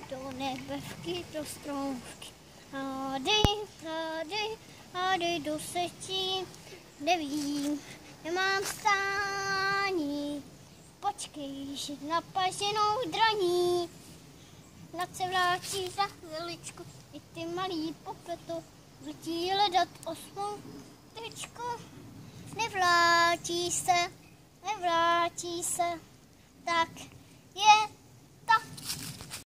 do nebevky, do stromky. Hádej do setí, nevím, nemám stání. Počkej, že napaženou draní. Nad se vláčí za chviličku, i ty malý popeto, letí hledat osmou tyčku. Nevláčí se, tak je